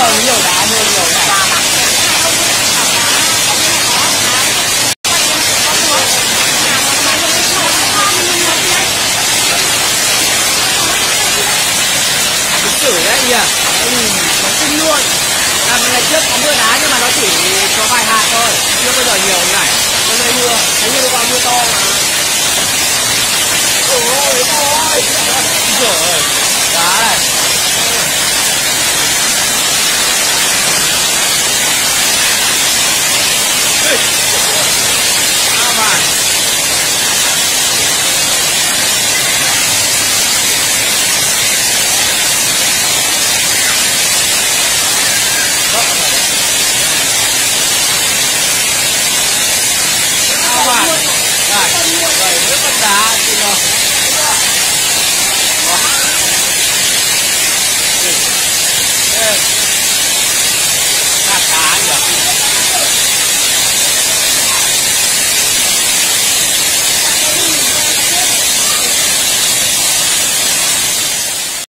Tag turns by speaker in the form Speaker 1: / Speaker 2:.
Speaker 1: giờ nhiều đá hơn nhiều này. Chửi đấy nhỉ. Nó xinh luôn. Ngày trước có mưa đá nhưng mà nó chỉ có vài hạt thôi, chưa bao giờ nhiều như này. Hôm nay mưa, thấy như qua mưa to mà.